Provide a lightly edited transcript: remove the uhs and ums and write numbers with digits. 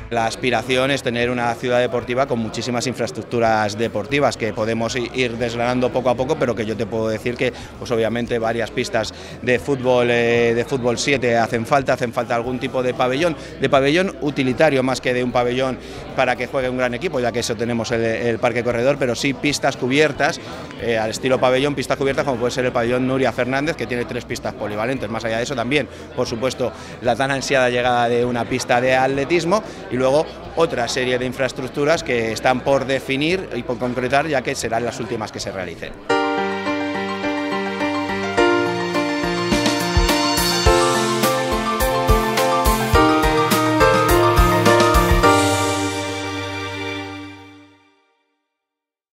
La aspiración es tener una ciudad deportiva con muchísimas infraestructuras deportivas que podemos ir desgranando poco a poco, pero que yo te puedo decir que pues obviamente varias pistas de fútbol 7 hacen falta algún tipo de pabellón utilitario más que de un pabellón para que juegue un gran equipo, ya que eso tenemos el Parque Corredor, pero sí pistas cubiertas, al estilo pabellón, pistas cubiertas como puede ser el pabellón Nuria Fernández, que tiene 3 pistas polivalentes. Más allá de eso también, por supuesto, la tan ansiada llegada de una pista de atletismo y luego otra serie de infraestructuras que están por definir y por concretar, ya que serán las últimas que se realicen.